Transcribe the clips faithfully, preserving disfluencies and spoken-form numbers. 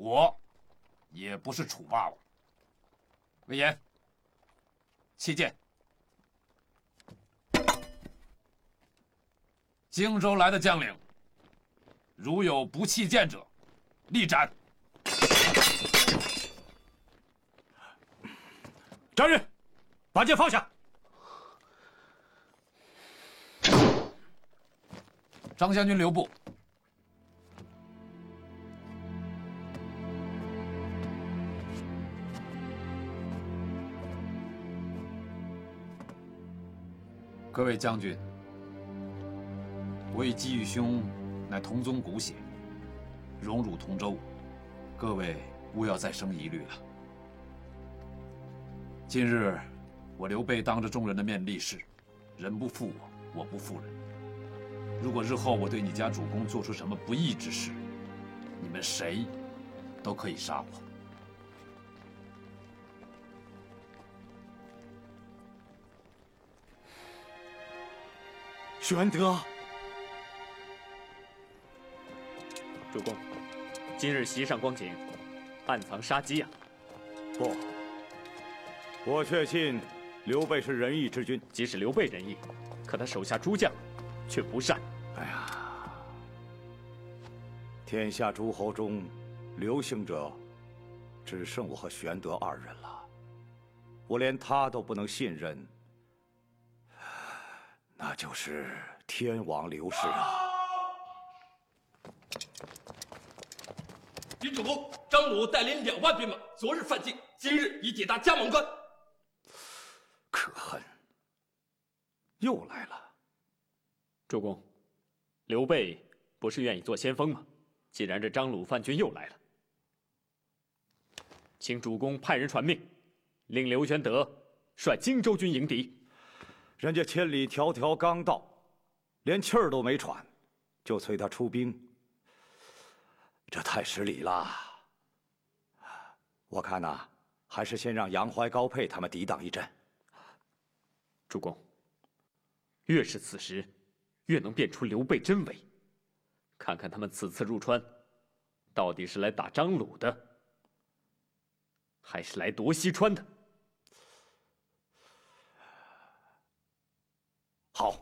我也不是楚霸王。魏延，弃剑。荆州来的将领，如有不弃剑者，立斩。 站人，把剑放下。 张将军留步。各位将军，我与姬玉兄乃同宗骨血，荣辱同舟，各位勿要再生疑虑了。今日我刘备当着众人的面立誓，人不负我，我不负人。如果日后我对你家主公做出什么不义之事，你们谁都可以杀我。 玄德， 主公，今日席上光景，暗藏杀机呀、啊！ 不，我确信刘备是仁义之君。 即使刘备仁义，可他手下诸将却不善。 哎呀，天下诸侯中，刘姓者只剩我和玄德二人了，我连他都不能信任。那就是天王刘氏啊！ 禀主公，张鲁带领两万兵马，昨日犯境，今日已抵达加盟关。 可恨，又来了。 主公，刘备不是愿意做先锋吗？既然这张鲁叛军又来了，请主公派人传命，令刘玄德率荆州军迎敌。 人家千里迢迢刚到，连气儿都没喘，就催他出兵，这太失礼了。我看呐、啊，还是先让杨怀、高沛他们抵挡一阵。 主公，越是此时，越能辨出刘备真伪。看看他们此次入川，到底是来打张鲁的，还是来夺西川的？ 好。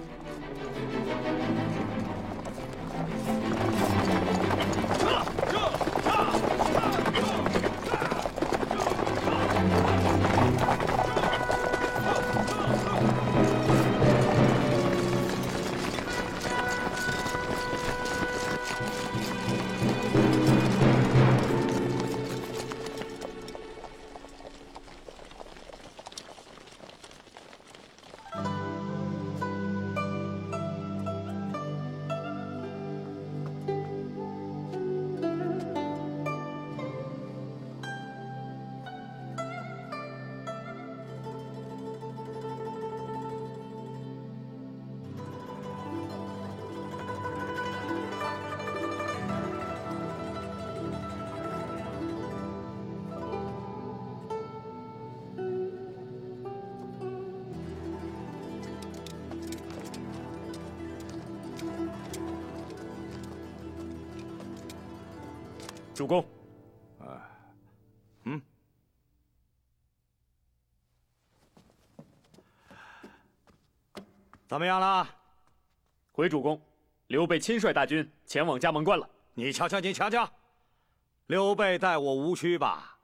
主公， 啊，嗯，怎么样了？ 回主公，刘备亲率大军前往加盟关了。 你瞧瞧，你瞧瞧，刘备待我无虚吧？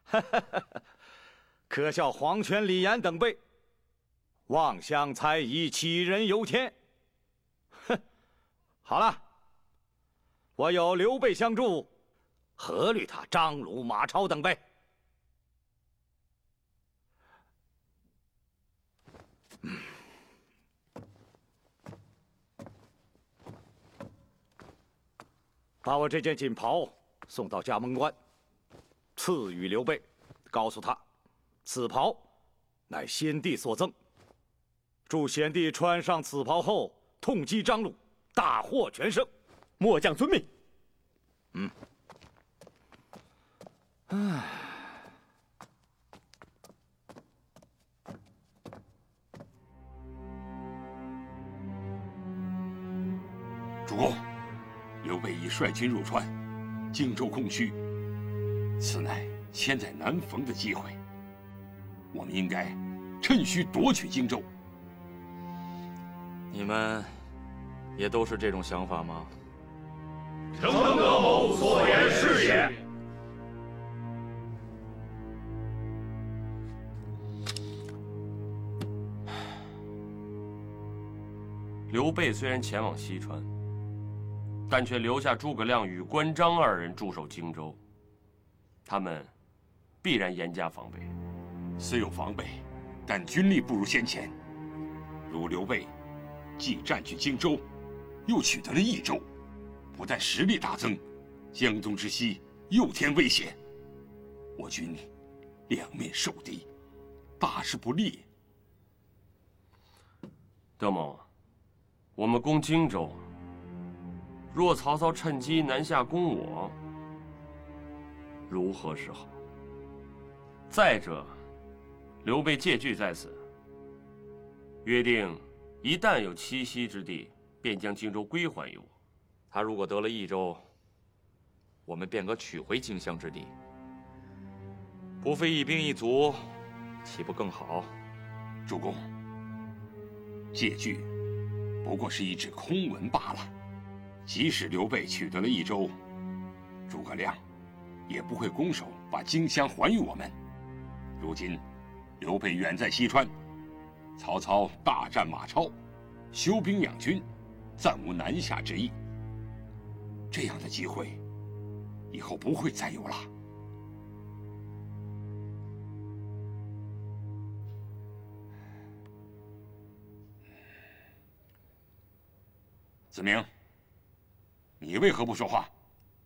可笑黄权、李严等辈，妄想猜疑，杞人忧天。哼，好了，我有刘备相助。何虑他张鲁、马超等辈？嗯，把我这件锦袍送到加盟关，赐予刘备，告诉他，此袍乃先帝所赠，祝先帝穿上此袍后，痛击张鲁，大获全胜。 末将遵命。 嗯。唉， 主公，刘备已率军入川，荆州空虚， 此乃千载难逢的机会，我们应该趁虚夺取荆州。 你们也都是这种想法吗？ 承德某所言是也。 刘备虽然前往西川，但却留下诸葛亮与关张二人驻守荆州。他们必然严加防备。 虽有防备，但军力不如先前。如刘备既占据荆州，又取得了益州，不但实力大增，江东之西又添危险。我军两面受敌，大事不利。 德某，我们攻荆州，若曹操趁机南下攻我，如何是好？再者，刘备借据在此，约定一旦有栖息之地，便将荆州归还于我。 他如果得了益州，我们便可取回荆襄之地，不费一兵一卒，岂不更好？ 主公，借据不过是一纸空文罢了。即使刘备取得了益州，诸葛亮也不会拱手把荆襄还于我们。如今刘备远在西川，曹操大战马超，休兵养军，暂无南下之意。这样的机会，以后不会再有了。子明，你为何不说话？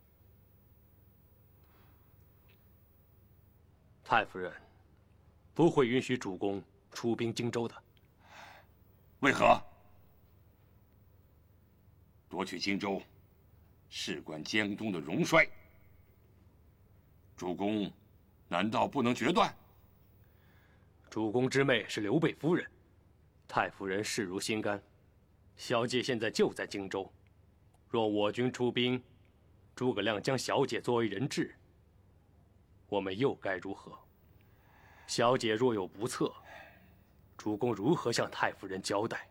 太夫人不会允许主公出兵荆州的。 为何？夺取荆州，事关江东的荣衰。主公难道不能决断？ 主公之妹是刘备夫人，太夫人事如心肝。小姐现在就在荆州，若我军出兵，诸葛亮将小姐作为人质，我们又该如何？小姐若有不测，主公如何向太夫人交代？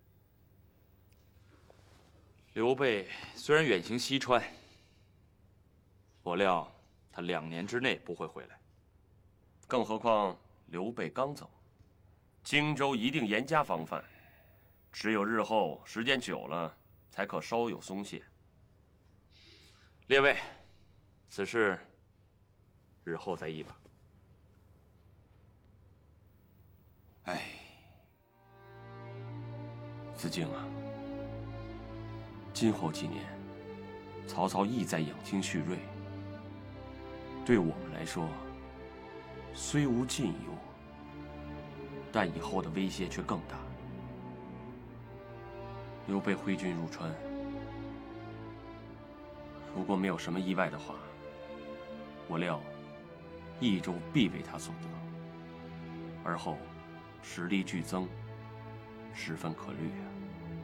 刘备虽然远行西川，我料他两年之内不会回来。 更何况刘备刚走，荆州一定严加防范。只有日后时间久了，才可稍有松懈。 列位，此事日后再议吧。 哎， 子敬啊，今后几年，曹操意在养精蓄锐，对我们来说，虽无近忧，但以后的威胁却更大。刘备挥军入川，如果没有什么意外的话，我料益州必为他所得，而后实力剧增，十分可虑啊。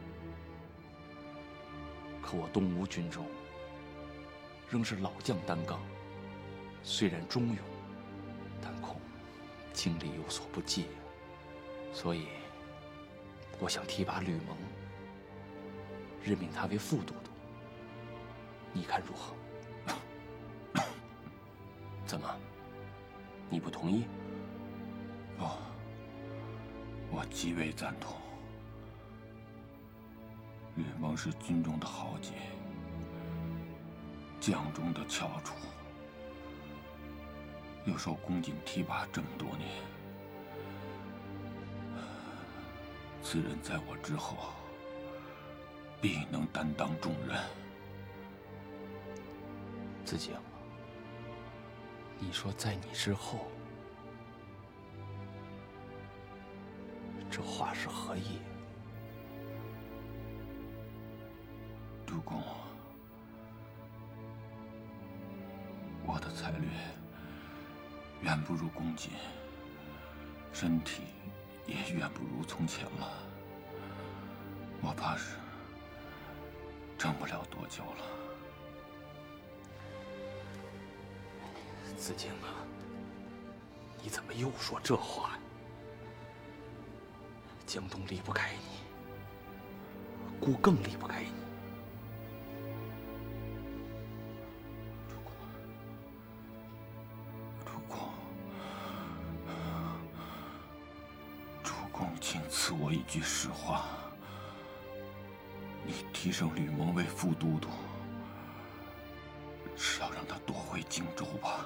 可我东吴军中仍是老将担纲，虽然忠勇，但恐精力有所不济，所以我想提拔吕蒙，任命他为副都督，你看如何？ 怎么？你不同意？ 不，我极为赞同。吕蒙是军中的豪杰，将中的翘楚，又受公瑾提拔这么多年，此人在我之后必能担当重任。 子敬，你说在你之后，这话是何意？ 主公，我的才略远不如公瑾，身体也远不如从前了，我怕是撑不了多久了。 子敬啊，你怎么又说这话呀？江东离不开你，孤更离不开你。 主公，主公，主公，请赐我一句实话。你提升吕蒙为副都督，是要让他夺回荆州吧？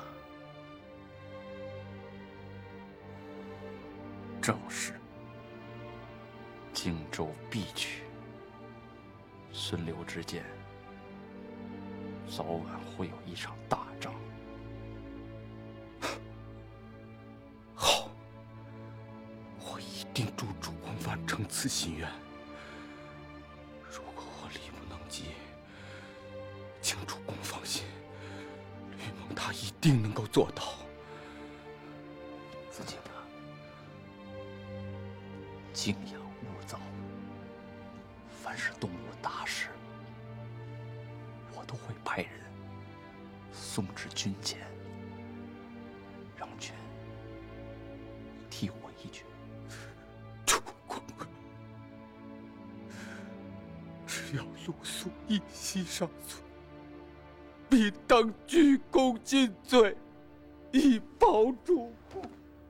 正是。荆州必取。孙刘之间，早晚会有一场大仗。好，我一定助主公完成此心愿。如果我力不能及，请主公放心，吕蒙他一定能够做到。子敬啊，敬仰勿躁。凡是动我大事，我都会派人送至军前，让君替我一决。主公，只要露宿一息尚存，必当鞠躬尽瘁，以报主公。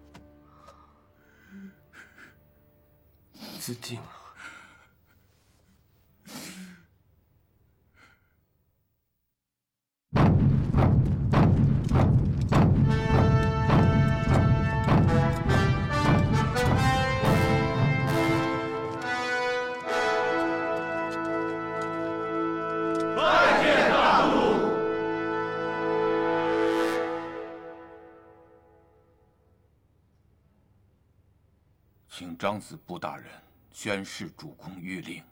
子敬啊， 请张子布大人宣示主公谕令。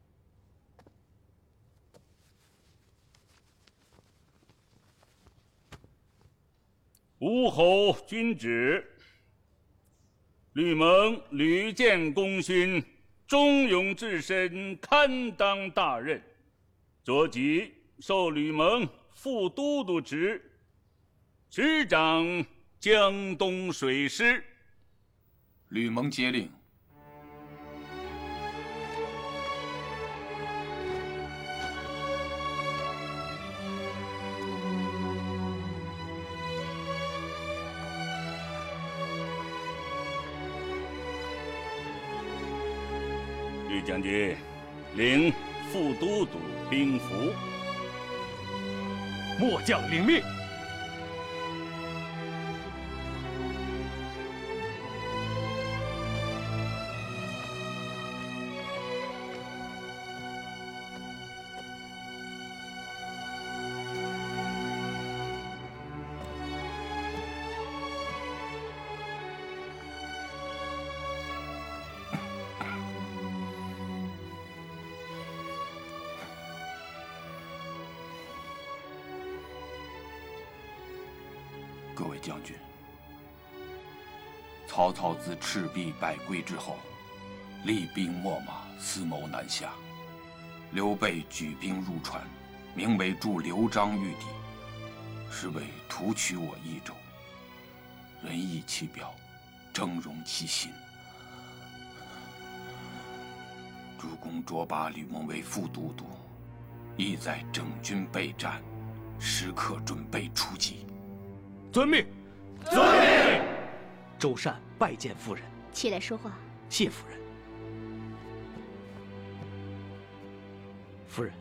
吾侯君旨：吕蒙屡建功勋，忠勇至深，堪当大任。着即授吕蒙副都督职，执掌江东水师。 吕蒙接令。 吕将军，领副都督兵符。 末将领命。 各位将军，曹操自赤壁败归之后，厉兵秣马，思谋南下。刘备举兵入川，名为助刘璋御敌，是为图取我益州。仁义其表，峥嵘其心。主公擢拔吕蒙为副都督，意在整军备战，时刻准备出击。 遵命。 遵命。 周善拜见夫人。 起来说话。 谢夫人。夫人，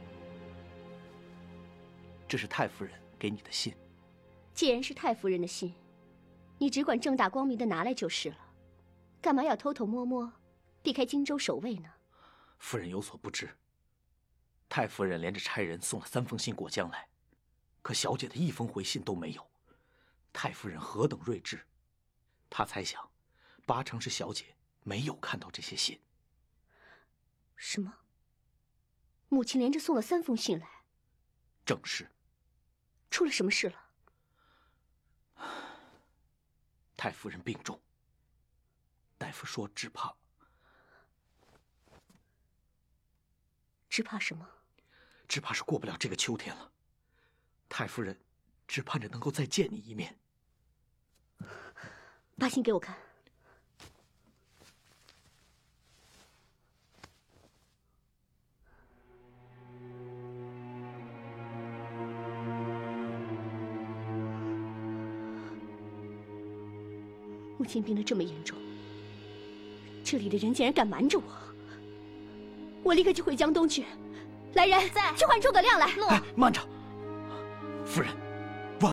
这是太夫人给你的信。 既然是太夫人的信，你只管正大光明的拿来就是了，干嘛要偷偷摸摸，避开荆州守卫呢？ 夫人有所不知，太夫人连着差人送了三封信过江来，可小姐的一封回信都没有。太夫人何等睿智，她猜想，八成是小姐没有看到这些信。 什么？母亲连着送了三封信来？ 正是。 出了什么事了？ 太夫人病重，大夫说只怕…… 只怕什么？ 只怕是过不了这个秋天了。太夫人只盼着能够再见你一面。 把信给我看。母亲病得这么严重，这里的人竟然敢瞒着我，我立刻就回江东去。来人，在去唤诸葛亮来。诺。 哎，慢着，夫人。